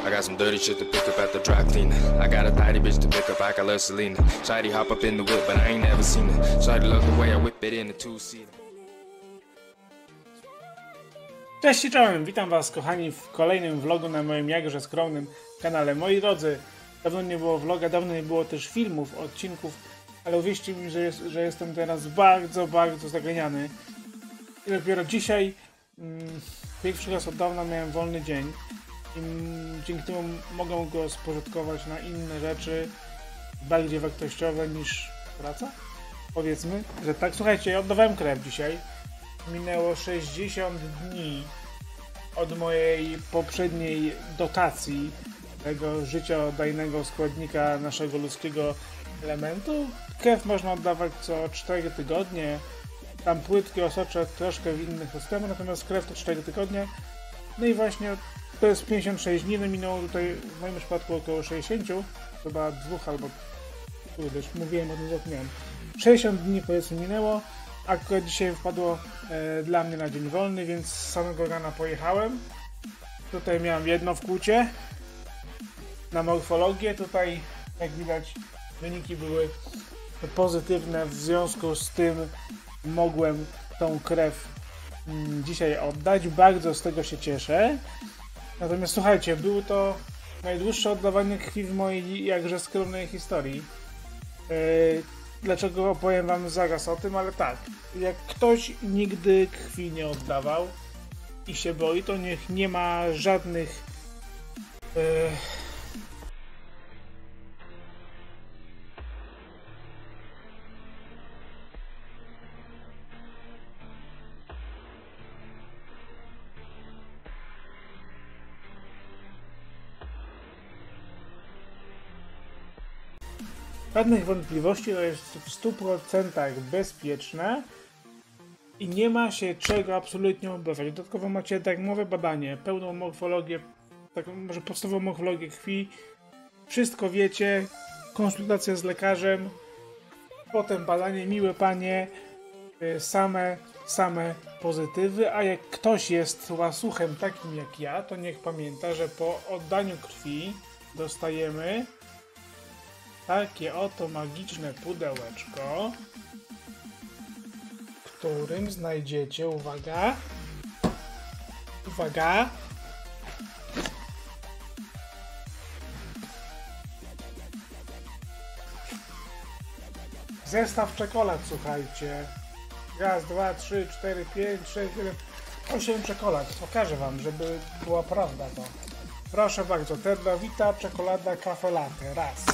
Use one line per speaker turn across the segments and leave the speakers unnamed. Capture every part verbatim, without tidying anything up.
I got some dirty shit to pick up at the dry cleaner. I got a tidy bitch to pick up, I got love Selena. Shawty hop up in the whip, but I ain't never seen her. Shawty love the way I whip it in the two-seater.
Cześć i czołem, witam was kochani w kolejnym vlogu na moim jakże skromnym kanale. Moi drodzy, dawno nie było vloga, dawno nie było też filmów, odcinków, ale uwierzcie mi, że, jest, że jestem teraz bardzo, bardzo zaganiany. I dopiero dzisiaj, mm, pierwszy raz od dawna miałem wolny dzień i mm, dzięki temu mogę go spożytkować na inne rzeczy, bardziej wartościowe niż praca. Powiedzmy, że tak. Słuchajcie, ja oddawałem krew dzisiaj. Minęło sześćdziesiąt dni od mojej poprzedniej dotacji tego życiodajnego składnika naszego ludzkiego elementu. Krew można oddawać co cztery tygodnie. Tam płytki, osocze troszkę w innych systemach, natomiast krew to cztery tygodnie. No i właśnie to jest pięćdziesiąt sześć dni, no minęło tutaj w moim przypadku około sześćdziesiąt, chyba dwóch albo, kurde, już mówiłem o tym, zapomniałem. sześćdziesiąt dni powiedzmy minęło. Akurat dzisiaj wpadło e, dla mnie na dzień wolny, więc z samego rana pojechałem. Tutaj miałem jedno wkłucie na morfologię. Tutaj, jak widać, wyniki były pozytywne, w związku z tym mogłem tą krew mm, dzisiaj oddać. Bardzo z tego się cieszę. Natomiast słuchajcie, było to najdłuższe oddawanie krwi w mojej jakże skromnej historii. E, Dlaczego opowiem wam zaraz o tym, ale tak, jak ktoś nigdy krwi nie oddawał i się boi, to niech nie ma żadnych yy, żadnych wątpliwości, to jest w stu procentach bezpieczne i nie ma się czego absolutnie obawiać. Dodatkowo macie darmowe badanie, pełną morfologię, taką może podstawową morfologię krwi, wszystko wiecie, konsultacja z lekarzem, potem badanie, miłe panie, same, same pozytywy, a jak ktoś jest łasuchem takim jak ja, to niech pamięta, że po oddaniu krwi dostajemy takie oto magiczne pudełeczko, w którym znajdziecie, uwaga, uwaga, zestaw czekolad, słuchajcie. Raz, dwa, trzy, cztery, pięć, sześć, siedem, osiem czekolad. Pokażę wam, żeby była prawda to. Proszę bardzo, Terrawita czekolada cafe latte, raz.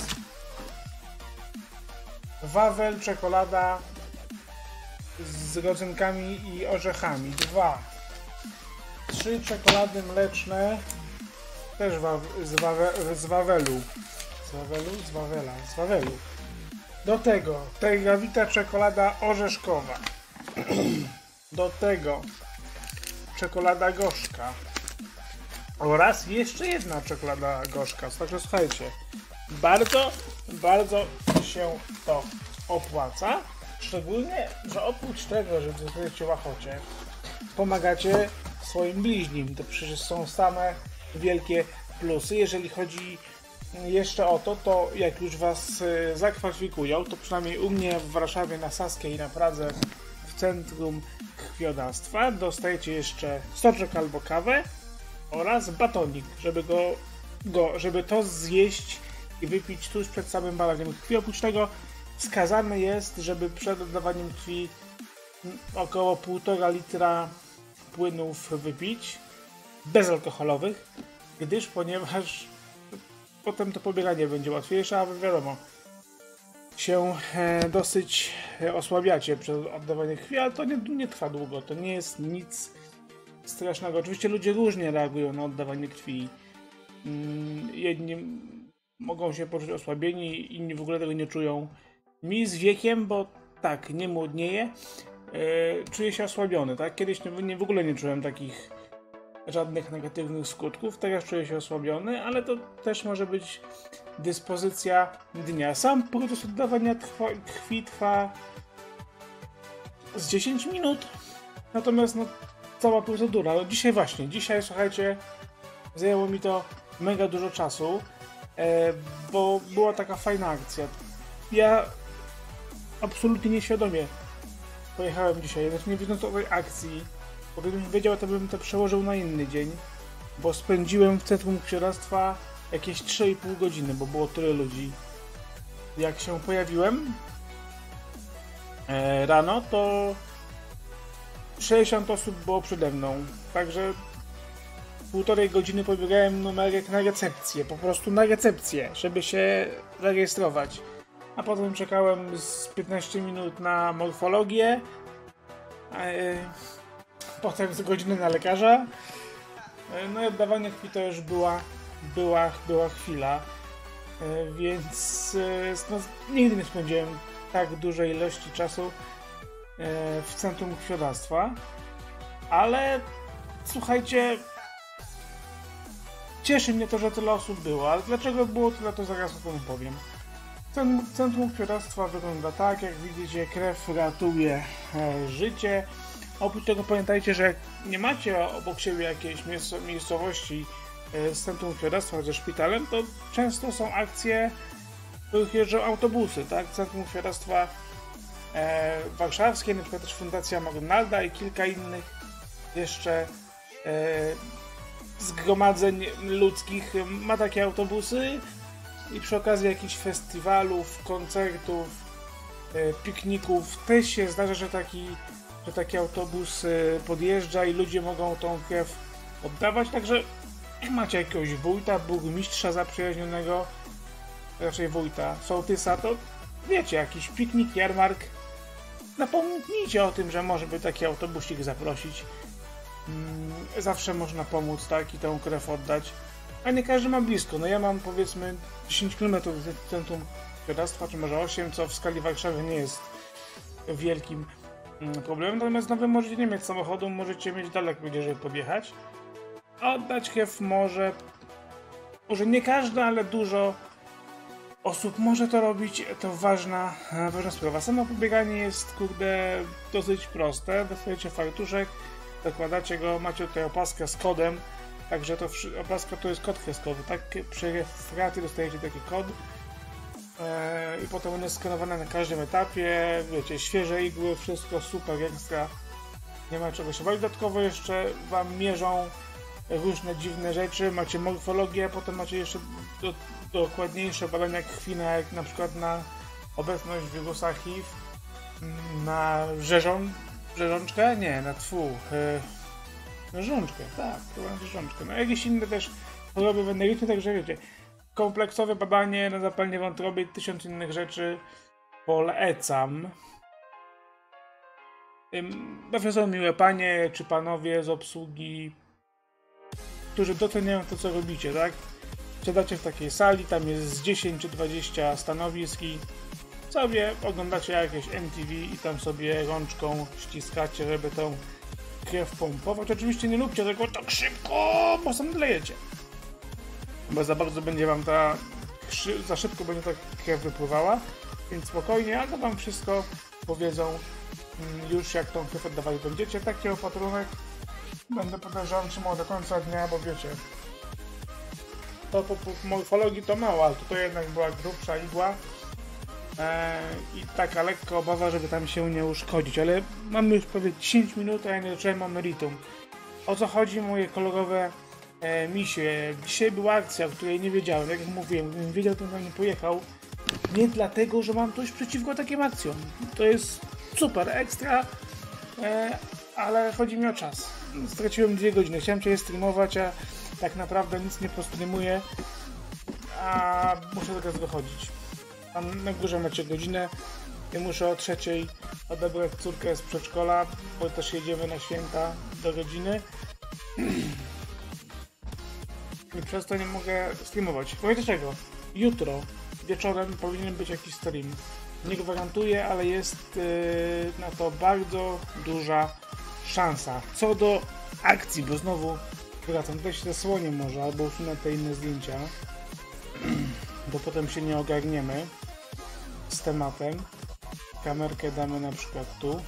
Wawel czekolada z rodzynkami i orzechami, dwa. Trzy czekolady mleczne, też wa z, wawe z wawelu. Z wawelu? Z wawela, z wawelu. Do tego Terrawita czekolada orzeszkowa. Do tego czekolada gorzka. Oraz jeszcze jedna czekolada gorzka. Także słuchajcie, bardzo, bardzo się to opłaca. Szczególnie, że oprócz tego, że dostajecie łachocie, pomagacie swoim bliźnim. To przecież są same wielkie plusy. Jeżeli chodzi jeszcze o to, to jak już was zakwalifikują, to przynajmniej u mnie w Warszawie, na Saskiej i na Pradze w centrum krwiodawstwa dostajecie jeszcze soczek albo kawę oraz batonik, żeby go, go, żeby to zjeść i wypić tuż przed samym badaniem krwi. Oprócz tego wskazane jest, żeby przed oddawaniem krwi około półtora litra płynów wypić, bezalkoholowych, gdyż ponieważ potem to pobieranie będzie łatwiejsze, a wiadomo, się e, dosyć osłabiacie przed oddawaniem krwi, ale to nie, nie trwa długo, to nie jest nic strasznego. Oczywiście ludzie różnie reagują na oddawanie krwi. Jedni mogą się poczuć osłabieni, inni w ogóle tego nie czują. Mi z wiekiem, bo tak, nie młodnieję, yy, czuję się osłabiony, tak? Kiedyś nie, nie, w ogóle nie czułem takich żadnych negatywnych skutków, teraz czuję się osłabiony, ale to też może być dyspozycja dnia. Sam proces oddawania trwa, krwi trwa z dziesięć minut, natomiast no, cała procedura. No, dzisiaj właśnie, dzisiaj słuchajcie, zajęło mi to mega dużo czasu, e, bo była taka fajna akcja. Ja absolutnie nieświadomie pojechałem dzisiaj, znaczy nie widząc o tej akcji, bo gdybym wiedział, to bym to przełożył na inny dzień, bo spędziłem w Centrum Księrostwa jakieś trzy i pół godziny, bo było tyle ludzi. Jak się pojawiłem e, rano, to sześćdziesiąt osób było przede mną, także półtorej godziny pobiegałem numerek na recepcję, po prostu na recepcję, żeby się zarejestrować. A potem czekałem z piętnaście minut na morfologię, e, potem z godziny na lekarza, e, no i oddawanie krwi to już była, była, była chwila, e, więc e, no, nigdy nie spędziłem tak dużej ilości czasu e, w Centrum Krwiodawstwa, ale słuchajcie, cieszy mnie to, że tyle osób było, ale dlaczego było tyle, to zaraz o tym powiem. Centrum Krwiodawstwa wygląda tak, jak widzicie, krew ratuje e, życie. Oprócz tego pamiętajcie, że jak nie macie obok siebie jakiejś miejscowości e, z Centrum Krwiodawstwa ze szpitalem, to często są akcje, w których jeżdżą autobusy, tak? Centrum Krwiodawstwa e, warszawskie, na przykład też Fundacja McDonalda i kilka innych jeszcze e, zgromadzeń ludzkich ma takie autobusy. I przy okazji jakichś festiwalów, koncertów, e, pikników też się zdarza, że taki, że taki autobus e, podjeżdża i ludzie mogą tą krew oddawać. Także jak macie jakiegoś wójta, burmistrza zaprzyjaźnionego, raczej wójta, sołtysa, to wiecie, jakiś piknik, jarmark, napomnijcie o tym, że może by taki autobusik zaprosić. Mm, zawsze można pomóc, tak, i tę krew oddać. A nie każdy ma blisko. No ja mam powiedzmy dziesięć kilometrów do Centrum Krwiodawstwa, czy może osiem, co w skali Warszawy nie jest wielkim problemem. Natomiast no wy możecie nie mieć samochodu, możecie mieć daleko gdzie, żeby podjechać. A oddać krew może, może nie każdy, ale dużo osób może to robić. To ważna, ważna sprawa. Samo pobieganie jest, kurde, dosyć proste. Dostajecie fartuszek, zakładacie go, macie tutaj opaskę z kodem. Także to opaska to jest kod kreskowy, tak? Przy refraty dostajecie taki kod eee, i potem on jest skanowany na każdym etapie, wiecie, świeże igły, wszystko super ekstra, nie ma czego się bać. Dodatkowo jeszcze wam mierzą różne dziwne rzeczy, macie morfologię, potem macie jeszcze do, dokładniejsze badania krwi, na, jak na przykład na obecność wirusa H I V, na rzeżą, rzeżączkę? Nie, na tfu. Eee, Rzeżączkę, tak, chyba rzeżączkę. No jakieś inne też choroby weneryczne, także wiecie, kompleksowe badanie na zapalenie wątroby i tysiąc innych rzeczy polecam. To są miłe panie czy panowie z obsługi, którzy doceniają to, co robicie, tak? Siadacie w takiej sali, tam jest z dziesięć czy dwadzieścia stanowisk i sobie oglądacie jakieś M T V i tam sobie rączką ściskacie, żeby tą krew pompować. Oczywiście nie róbcie tego tak szybko, bo zamdlejecie. Bo za bardzo będzie wam ta... za szybko będzie ta krew wypływała, więc spokojnie, ale wam wszystko powiedzą już, jak tą krew oddawać będziecie. Taki opatrunek będę podejrzewam trzymał do końca dnia, bo wiecie, to po, po morfologii to mało, ale tutaj jednak była grubsza igła. Eee, i taka lekka obawa, żeby tam się nie uszkodzić, ale mamy już prawie dziesięć minut, a ja nie zacząłem o meritum. O co chodzi, moje kolorowe e, misie? Dzisiaj była akcja, o której nie wiedziałem, jak mówiłem, gdybym wiedział, to bym nie pojechał. Nie dlatego, że mam coś przeciwko takim akcjom. To jest super, ekstra, e, ale chodzi mi o czas. Straciłem dwie godziny, chciałem cię streamować, a tak naprawdę nic nie postreamuję, a muszę do tego wychodzić. Tam na górze macie godzinę. Ja muszę o trzeciej odebrać córkę z przedszkola, bo też jedziemy na święta do godziny. I przez to nie mogę streamować. Powiedzcie czego? Jutro wieczorem powinien być jakiś stream. Nie gwarantuję, ale jest yy, na to bardzo duża szansa. Co do akcji, bo znowu wracam, tutaj się zasłonię może, albo usunę te inne zdjęcia, bo potem się nie ogarniemy z tematem. Kamerkę damy na przykład tu.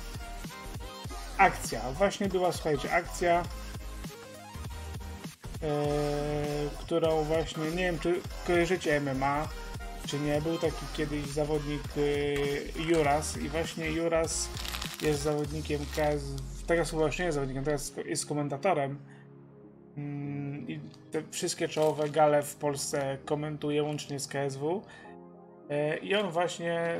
Akcja. Właśnie była, słuchajcie, akcja, yy, która którą właśnie, nie wiem czy kojarzycie M M A, czy nie, był taki kiedyś zawodnik yy, Juras i właśnie Juras jest zawodnikiem K S W, teraz chyba już nie jest zawodnikiem, teraz jest komentatorem yy, i te wszystkie czołowe gale w Polsce komentuje łącznie z K S W yy, i on właśnie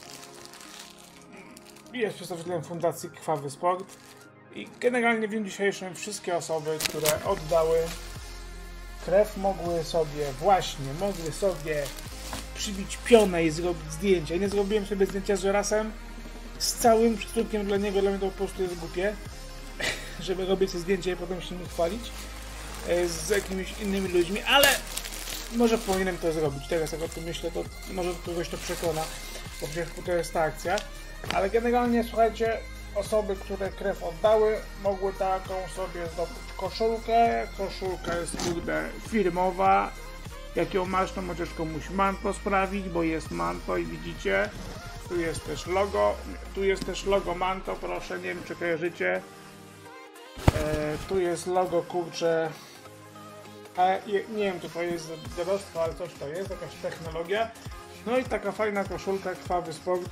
jest przedstawicielem Fundacji Krwawy Sport i generalnie w dniu dzisiejszym wszystkie osoby, które oddały krew, mogły sobie właśnie, mogły sobie przybić pionę i zrobić zdjęcie. Ja nie zrobiłem sobie zdjęcia z Jurasem, z całym szacunkiem dla niego, dla mnie to po prostu jest głupie, żeby robić sobie zdjęcie i potem się nie chwalić z jakimiś innymi ludźmi, ale może powinienem to zrobić. Teraz jak o tym myślę, to może kogoś to przekona, bo przecież to jest ta akcja. Ale generalnie, słuchajcie, osoby, które krew oddały, mogły taką sobie zdobyć koszulkę. Koszulka jest kurde firmowa. Jak ją masz, to możesz komuś manto sprawić, bo jest manto i widzicie, tu jest też logo, tu jest też logo manto, proszę, nie wiem czy kojarzycie. E, tu jest logo, kurczę, e, nie wiem czy to jest dorostwo, ale coś to jest, jakaś technologia. No i taka fajna koszulka, Krwawy Sport.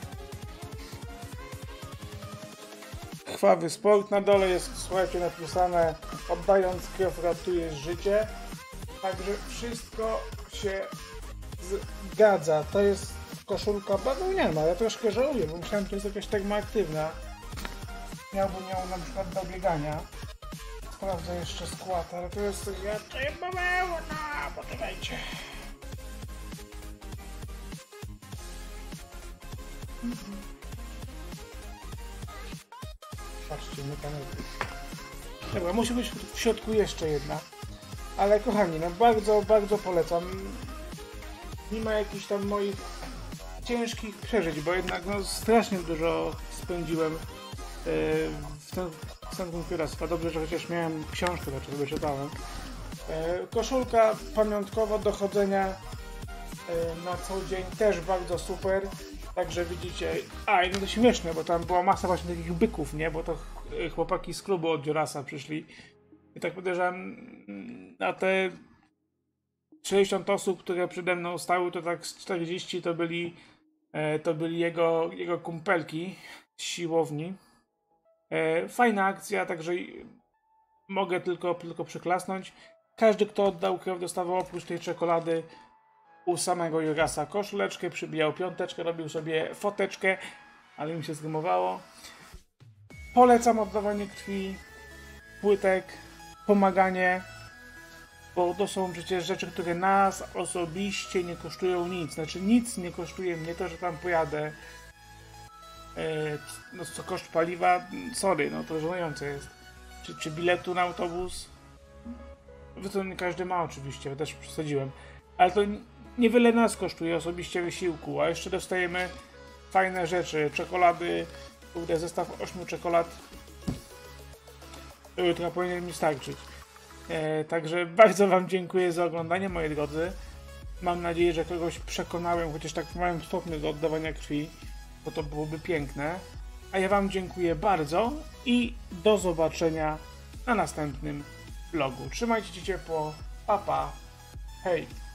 Krwawy Sport, na dole jest, słuchajcie, napisane: oddając krew ratujesz życie. Także wszystko się zgadza. To jest koszulka bawełniana. Ja troszkę żałuję, bo myślałem, że to jest jakaś termoaktywna. Miałbym ją na przykład do biegania. Sprawdzę jeszcze skład, ale to jest raczej bawełna. Poczekajcie. Patrzcie, nie pamiętam. Dobra, musi być w środku jeszcze jedna. Ale kochani, no bardzo, bardzo polecam. Nie ma jakichś tam moich ciężkich przeżyć, bo jednak no strasznie dużo spędziłem yy, w tym Centrum Królestwa. Dobrze, że chociaż miałem książkę, dlaczego sobie czytałem. Yy, koszulka pamiątkowa do chodzenia yy, na co dzień, też bardzo super. Także widzicie, a i no to śmieszne, bo tam była masa właśnie takich byków, nie? Bo to chłopaki z klubu od Jurasa przyszli. I tak podejrzewam, na te sześćdziesiąt osób, które przede mną stały, to tak z czterdzieści to byli, to byli jego, jego kumpelki z siłowni. Fajna akcja, także mogę tylko, tylko przyklasnąć. Każdy, kto oddał krew, dostawał oprócz tej czekolady u samego Jurasa koszuleczkę, przybijał piąteczkę, robił sobie foteczkę, ale mi się zrymowało. Polecam oddawanie krwi, płytek, pomaganie, bo to są przecież rzeczy, które nas osobiście nie kosztują nic. Znaczy nic nie kosztuje mnie to, że tam pojadę. Yy, no co koszt paliwa, sorry, no to żenujące jest. Czy, czy biletu na autobus? To nie każdy ma oczywiście, ja też przesadziłem. Ale to niewiele nas kosztuje osobiście wysiłku, a jeszcze dostajemy fajne rzeczy, czekolady, kurde, zestaw ośmiu czekolad, która powinien mi starczyć. E, także bardzo wam dziękuję za oglądanie, moi drodzy. Mam nadzieję, że kogoś przekonałem, chociaż tak w małym stopniu, do oddawania krwi, bo to byłoby piękne. A ja wam dziękuję bardzo i do zobaczenia na następnym vlogu. Trzymajcie się ciepło, pa pa, hej!